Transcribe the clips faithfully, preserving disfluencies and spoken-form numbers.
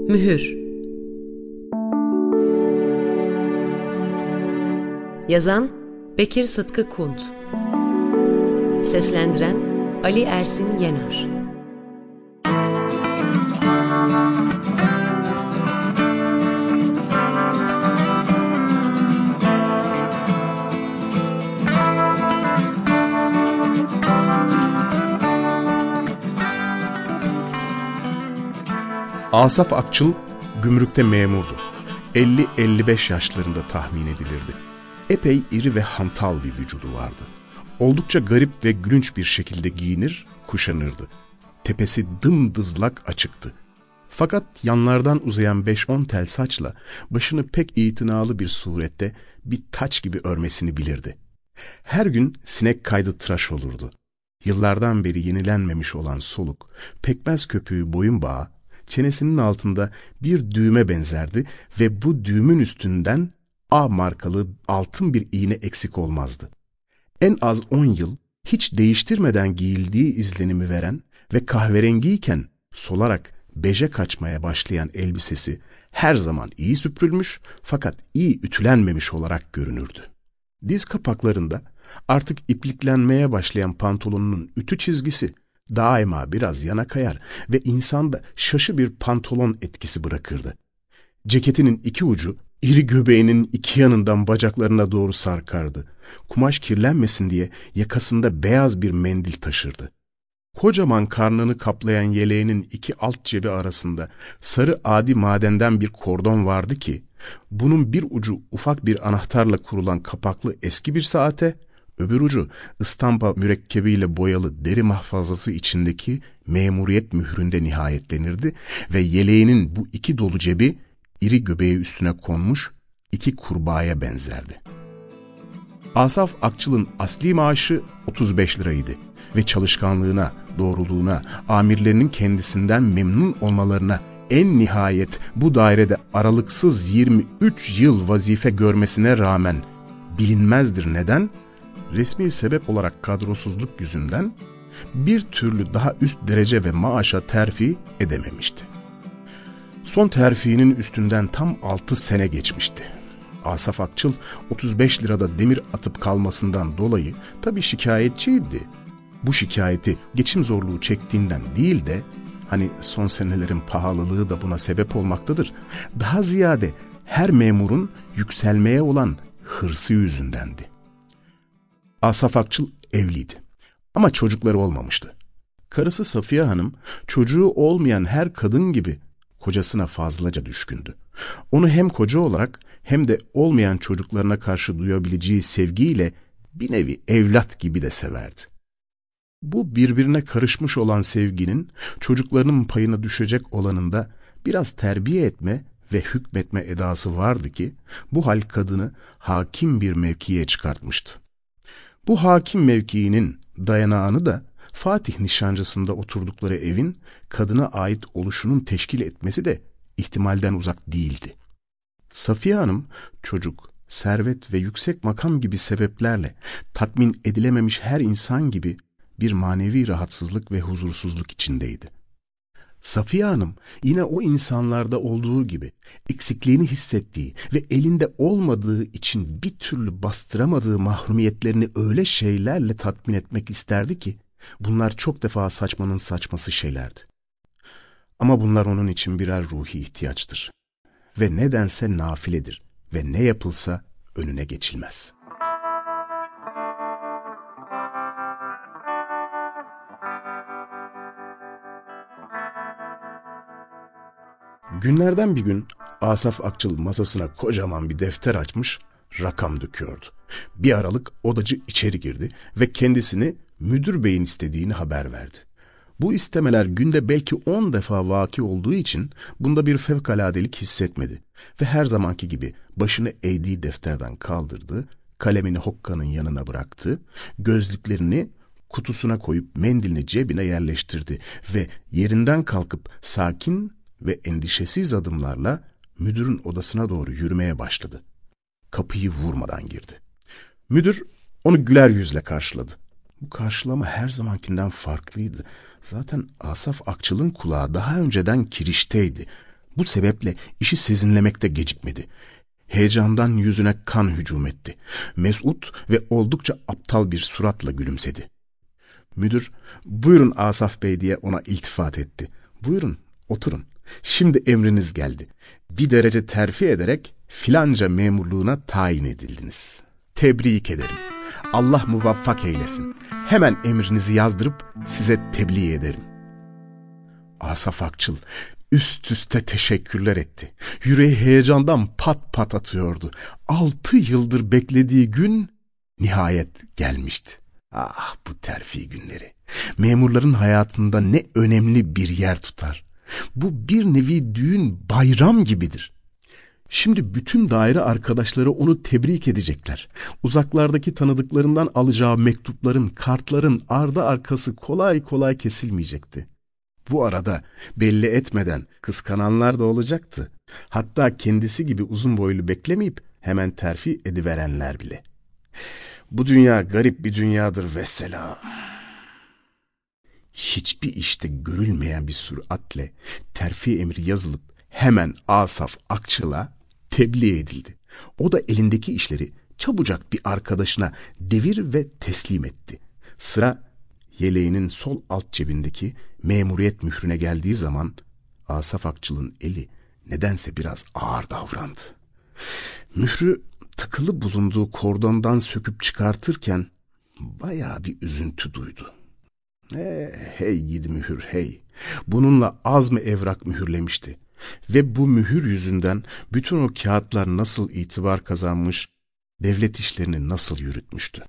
Mühür. Yazan Bekir Sıtkı Kunt. Seslendiren Ali Ersin Yener. Asaf Akçıl gümrükte memurdu. elli elli beş yaşlarında tahmin edilirdi. Epey iri ve hantal bir vücudu vardı. Oldukça garip ve gülünç bir şekilde giyinir, kuşanırdı. Tepesi dımdızlak açıktı. Fakat yanlardan uzayan beş on tel saçla başını pek itinalı bir surette bir taç gibi örmesini bilirdi. Her gün sinek kaydı tıraş olurdu. Yıllardan beri yenilenmemiş olan soluk, pekmez köpüğü boyun bağı, çenesinin altında bir düğme benzerdi ve bu düğümün üstünden A markalı altın bir iğne eksik olmazdı. En az on yıl hiç değiştirmeden giyildiği izlenimi veren ve kahverengiyken solarak beje kaçmaya başlayan elbisesi her zaman iyi süpürülmüş fakat iyi ütülenmemiş olarak görünürdü. Diz kapaklarında artık ipliklenmeye başlayan pantolonunun ütü çizgisi daima biraz yana kayar ve insanda şaşı bir pantolon etkisi bırakırdı. Ceketinin iki ucu iri göbeğinin iki yanından bacaklarına doğru sarkardı. Kumaş kirlenmesin diye yakasında beyaz bir mendil taşırdı. Kocaman karnını kaplayan yeleğinin iki alt cebi arasında sarı adi madenden bir kordon vardı ki, bunun bir ucu ufak bir anahtarla kurulan kapaklı eski bir saate, öbür ucu ıstampa mürekkebiyle boyalı deri mahfazası içindeki memuriyet mühründe nihayetlenirdi ve yeleğinin bu iki dolu cebi iri göbeği üstüne konmuş iki kurbağaya benzerdi. Asaf Akçıl'ın asli maaşı otuz beş liraydı ve çalışkanlığına, doğruluğuna, amirlerinin kendisinden memnun olmalarına, en nihayet bu dairede aralıksız yirmi üç yıl vazife görmesine rağmen bilinmezdir neden, resmi sebep olarak kadrosuzluk yüzünden bir türlü daha üst derece ve maaşa terfi edememişti. Son terfinin üstünden tam altı sene geçmişti. Asaf Akçıl otuz beş lirada demir atıp kalmasından dolayı tabii şikayetçiydi. Bu şikayeti geçim zorluğu çektiğinden değil de, hani son senelerin pahalılığı da buna sebep olmaktadır, daha ziyade her memurun yükselmeye olan hırsı yüzündendi. Asaf Akçıl evliydi ama çocukları olmamıştı. Karısı Safiye Hanım çocuğu olmayan her kadın gibi kocasına fazlaca düşkündü. Onu hem koca olarak hem de olmayan çocuklarına karşı duyabileceği sevgiyle bir nevi evlat gibi de severdi. Bu birbirine karışmış olan sevginin çocuklarının payına düşecek olanında biraz terbiye etme ve hükmetme edası vardı ki bu hal kadını hakim bir mevkiye çıkartmıştı. Bu hakim mevkiinin dayanağını da Fatih nişancısında oturdukları evin kadına ait oluşunun teşkil etmesi de ihtimalden uzak değildi. Safiye Hanım çocuk, servet ve yüksek makam gibi sebeplerle tatmin edilememiş her insan gibi bir manevi rahatsızlık ve huzursuzluk içindeydi. Safiye Hanım yine o insanlarda olduğu gibi eksikliğini hissettiği ve elinde olmadığı için bir türlü bastıramadığı mahrumiyetlerini öyle şeylerle tatmin etmek isterdi ki bunlar çok defa saçmanın saçması şeylerdi. Ama bunlar onun için birer ruhi ihtiyaçtır ve nedense nafiledir ve ne yapılsa önüne geçilmez. Günlerden bir gün Asaf Akçıl masasına kocaman bir defter açmış, rakam döküyordu. Bir aralık odacı içeri girdi ve kendisini müdür beyin istediğini haber verdi. Bu istemeler günde belki on defa vaki olduğu için bunda bir fevkaladelik hissetmedi ve her zamanki gibi başını eğdiği defterden kaldırdı, kalemini hokkanın yanına bıraktı, gözlüklerini kutusuna koyup mendilini cebine yerleştirdi ve yerinden kalkıp sakin ve endişesiz adımlarla müdürün odasına doğru yürümeye başladı. Kapıyı vurmadan girdi. Müdür onu güler yüzle karşıladı. Bu karşılama her zamankinden farklıydı. Zaten Asaf Akçıl'ın kulağı daha önceden kirişteydi. Bu sebeple işi sezinlemekte gecikmedi. Heyecandan yüzüne kan hücum etti. Mesut ve oldukça aptal bir suratla gülümsedi. Müdür, "Buyurun Asaf Bey" diye ona iltifat etti. "Buyurun, oturun. Şimdi emriniz geldi. Bir derece terfi ederek filanca memurluğuna tayin edildiniz. Tebrik ederim. Allah muvaffak eylesin. Hemen emrinizi yazdırıp size tebliğ ederim." Asaf Akçıl üst üste teşekkürler etti. Yüreği heyecandan pat pat atıyordu. Altı yıldır beklediği gün nihayet gelmişti. Ah, bu terfi günleri. Memurların hayatında ne önemli bir yer tutar. Bu bir nevi düğün, bayram gibidir. Şimdi bütün daire arkadaşları onu tebrik edecekler. Uzaklardaki tanıdıklarından alacağı mektupların, kartların ardı arkası kolay kolay kesilmeyecekti. Bu arada belli etmeden kıskananlar da olacaktı. Hatta kendisi gibi uzun boylu beklemeyip hemen terfi ediverenler bile. Bu dünya garip bir dünyadır vesselam. Hiçbir işte görülmeyen bir süratle terfi emri yazılıp hemen Asaf Akçıl'a tebliğ edildi. O da elindeki işleri çabucak bir arkadaşına devir ve teslim etti. Sıra yeleğinin sol alt cebindeki memuriyet mührüne geldiği zaman Asaf Akçıl'ın eli nedense biraz ağır davrandı. Mührü takılı bulunduğu kordondan söküp çıkartırken bayağı bir üzüntü duydu. E, hey gidi mühür hey. Bununla az mı evrak mühürlemişti. Ve bu mühür yüzünden bütün o kağıtlar nasıl itibar kazanmış, devlet işlerini nasıl yürütmüştü.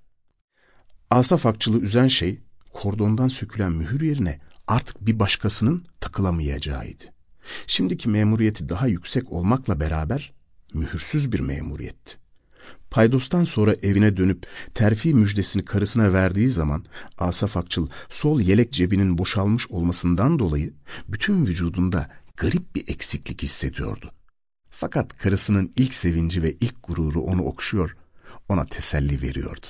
Asaf Akçıl'ı üzen şey, kordondan sökülen mühür yerine artık bir başkasının takılamayacağıydı. Şimdiki memuriyeti daha yüksek olmakla beraber mühürsüz bir memuriyetti. Paydostan sonra evine dönüp terfi müjdesini karısına verdiği zaman Asaf Akçıl sol yelek cebinin boşalmış olmasından dolayı bütün vücudunda garip bir eksiklik hissediyordu. Fakat karısının ilk sevinci ve ilk gururu onu okşuyor, ona teselli veriyordu.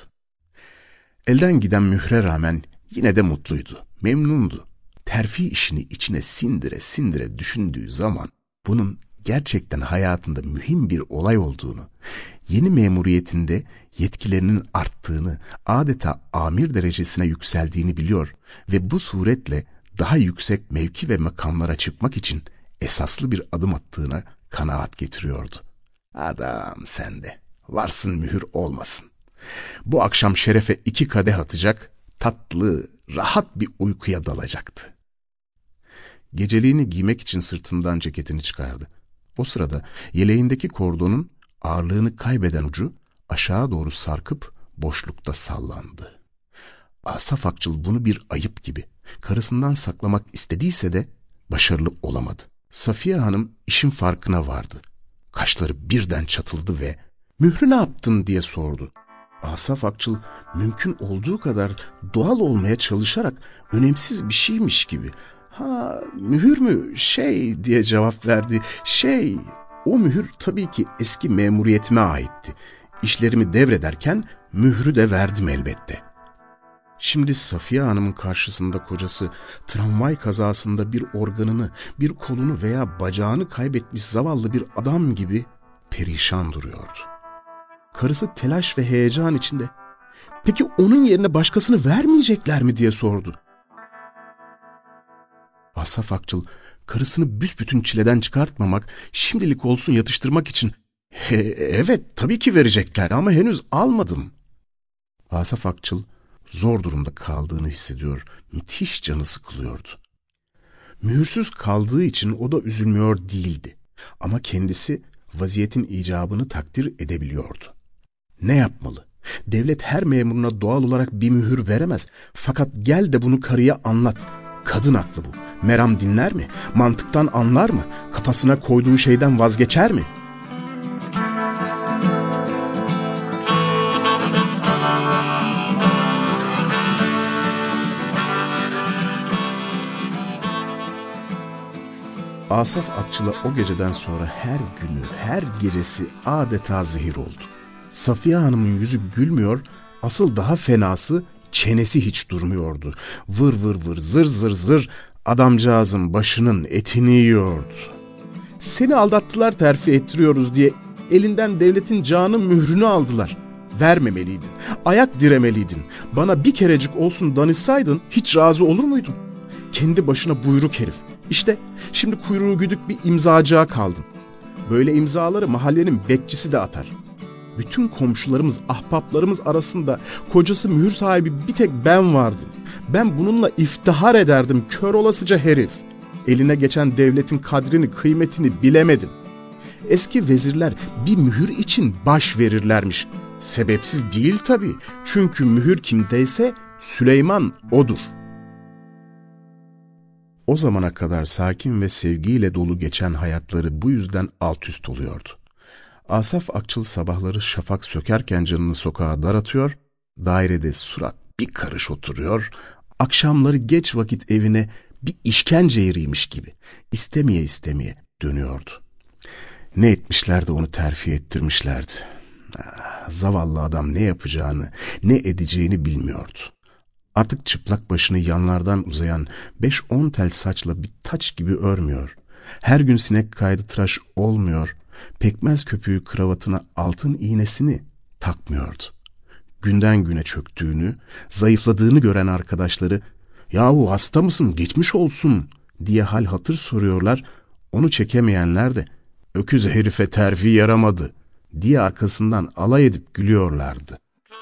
Elden giden mühre rağmen yine de mutluydu, memnundu. Terfi işini içine sindire sindire düşündüğü zaman bunun gerçekten hayatında mühim bir olay olduğunu, yeni memuriyetinde yetkilerinin arttığını, adeta amir derecesine yükseldiğini biliyor ve bu suretle daha yüksek mevki ve makamlara çıkmak için esaslı bir adım attığına kanaat getiriyordu. Adam sende, varsın mühür olmasın. Bu akşam şerefe iki kadeh atacak, tatlı, rahat bir uykuya dalacaktı. Geceliğini giymek için sırtından ceketini çıkardı. O sırada yeleğindeki kordonun ağırlığını kaybeden ucu aşağı doğru sarkıp boşlukta sallandı. Asaf Akçıl bunu bir ayıp gibi karısından saklamak istediyse de başarılı olamadı. Safiye Hanım işin farkına vardı. Kaşları birden çatıldı ve "Mührü ne yaptın?" diye sordu. Asaf Akçıl mümkün olduğu kadar doğal olmaya çalışarak önemsiz bir şeymiş gibi "Ha, mühür mü? Şey" diye cevap verdi. "Şey, o mühür tabii ki eski memuriyetime aitti. İşlerimi devrederken mührü de verdim elbette." Şimdi Safiye Hanım'ın karşısında kocası tramvay kazasında bir organını, bir kolunu veya bacağını kaybetmiş zavallı bir adam gibi perişan duruyordu. Karısı telaş ve heyecan içinde "Peki onun yerine başkasını vermeyecekler mi?" diye sordu. Asaf Akçıl karısını büsbütün çileden çıkartmamak, şimdilik olsun yatıştırmak için "He, evet tabii ki verecekler ama henüz almadım." Asaf Akçıl zor durumda kaldığını hissediyor, müthiş canı sıkılıyordu. Mühürsüz kaldığı için o da üzülmüyor değildi. Ama kendisi vaziyetin icabını takdir edebiliyordu. Ne yapmalı? Devlet her memuruna doğal olarak bir mühür veremez. Fakat gel de bunu karıya anlat. Kadın aklı bu. Meram dinler mi? Mantıktan anlar mı? Kafasına koyduğu şeyden vazgeçer mi? Asaf Akçıl'a o geceden sonra her günü, her gecesi adeta zehir oldu. Safiye Hanım'ın yüzü gülmüyor, asıl daha fenası çenesi hiç durmuyordu. Vır vır vır, zır zır zır adamcağızın başının etini yiyordu. Seni aldattılar, terfi ettiriyoruz diye elinden devletin canı mührünü aldılar. Vermemeliydin, ayak diremeliydin. Bana bir kerecik olsun danışsaydın hiç razı olur muydun? Kendi başına buyruk herif. İşte şimdi kuyruğu güdük bir imzacığa kaldın. Böyle imzaları mahallenin bekçisi de atar. Bütün komşularımız, ahbaplarımız arasında kocası mühür sahibi bir tek ben vardım. Ben bununla iftihar ederdim, kör olasıca herif. Eline geçen devletin kadrini, kıymetini bilemedin. Eski vezirler bir mühür için baş verirlermiş. Sebepsiz değil tabii. Çünkü mühür kimdeyse Süleyman odur. O zamana kadar sakin ve sevgiyle dolu geçen hayatları bu yüzden alt üst oluyordu. Asaf Akçıl sabahları şafak sökerken canını sokağa daratıyor, dairede surat bir karış oturuyor, akşamları geç vakit evine bir işkence yeriymiş gibi istemeye istemeye dönüyordu. Ne etmişler de onu terfi ettirmişlerdi. Ah, zavallı adam ne yapacağını, ne edeceğini bilmiyordu. Artık çıplak başını yanlardan uzayan beş on tel saçla bir taç gibi örmüyor. Her gün sinek kaydı tıraş olmuyor. Pekmez köpüğü kravatına altın iğnesini takmıyordu. Günden güne çöktüğünü, zayıfladığını gören arkadaşları "Yahu hasta mısın, geçmiş olsun" diye hal hatır soruyorlar. Onu çekemeyenler de "Öküz herife terfi yaramadı" diye arkasından alay edip gülüyorlardı.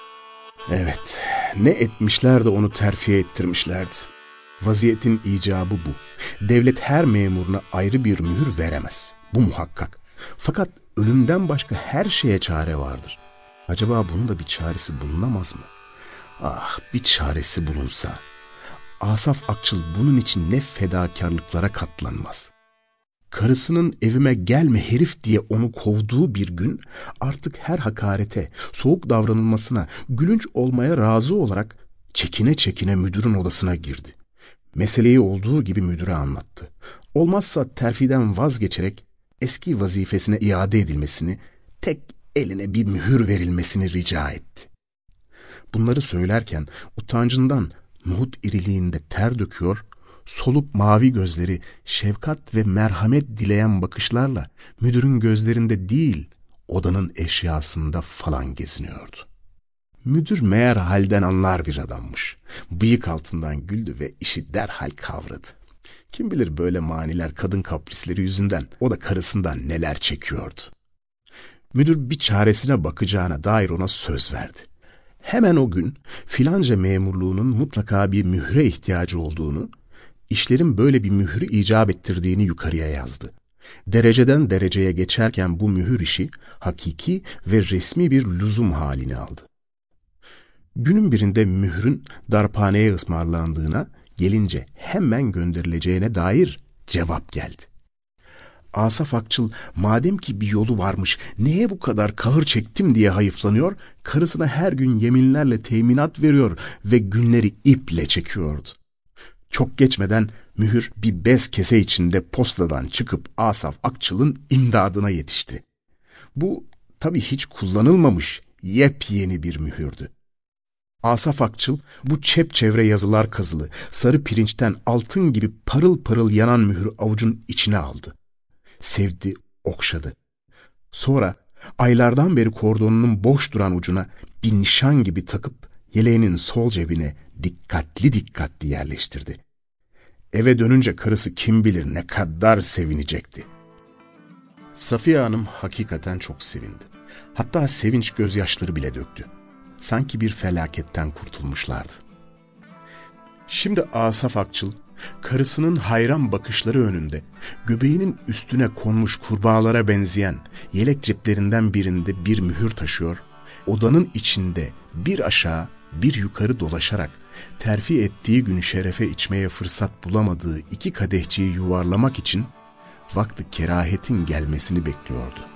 Evet, ne etmişler de onu terfi ettirmişlerdi. Vaziyetin icabı bu. Devlet her memuruna ayrı bir mühür veremez. Bu muhakkak. Fakat ölümden başka her şeye çare vardır. Acaba bunun da bir çaresi bulunamaz mı? Ah, bir çaresi bulunsa. Asaf Akçıl bunun için ne fedakarlıklara katlanmaz. Karısının evime gelme herif diye onu kovduğu bir gün artık her hakarete, soğuk davranılmasına, gülünç olmaya razı olarak çekine çekine müdürün odasına girdi. Meseleyi olduğu gibi müdüre anlattı. Olmazsa terfiden vazgeçerek eski vazifesine iade edilmesini, tek eline bir mühür verilmesini rica etti. Bunları söylerken utancından nohut iriliğinde ter döküyor, solup mavi gözleri şefkat ve merhamet dileyen bakışlarla müdürün gözlerinde değil, odanın eşyasında falan geziniyordu. Müdür meğer halden anlar bir adammış. Bıyık altından güldü ve işi derhal kavradı. Kim bilir böyle maniler, kadın kaprisleri yüzünden o da karısından neler çekiyordu. Müdür bir çaresine bakacağına dair ona söz verdi. Hemen o gün filanca memurluğunun mutlaka bir mühre ihtiyacı olduğunu, işlerin böyle bir mühürü icap ettirdiğini yukarıya yazdı. Dereceden dereceye geçerken bu mühür işi hakiki ve resmi bir lüzum halini aldı. Günün birinde mührün darphaneye ısmarlandığına, gelince hemen gönderileceğine dair cevap geldi. Asaf Akçıl madem ki bir yolu varmış, neye bu kadar kahır çektim diye hayıflanıyor, karısına her gün yeminlerle teminat veriyor ve günleri iple çekiyordu. Çok geçmeden mühür bir bez kese içinde postadan çıkıp Asaf Akçıl'ın imdadına yetişti. Bu tabii hiç kullanılmamış yepyeni bir mühürdü. Asaf Akçıl bu çepçevre yazılar kazılı, sarı pirinçten altın gibi parıl parıl yanan mührü avucun içine aldı. Sevdi, okşadı. Sonra aylardan beri kordonunun boş duran ucuna bir nişan gibi takıp yeleğinin sol cebine dikkatli dikkatli yerleştirdi. Eve dönünce karısı kim bilir ne kadar sevinecekti. Safiye Hanım hakikaten çok sevindi. Hatta sevinç gözyaşları bile döktü. Sanki bir felaketten kurtulmuşlardı. Şimdi Asaf Akçıl, karısının hayran bakışları önünde, göbeğinin üstüne konmuş kurbağalara benzeyen yelek ceplerinden birinde bir mühür taşıyor, odanın içinde bir aşağı bir yukarı dolaşarak terfi ettiği gün şerefe içmeye fırsat bulamadığı iki kadehçiyi yuvarlamak için vakti kerahetin gelmesini bekliyordu.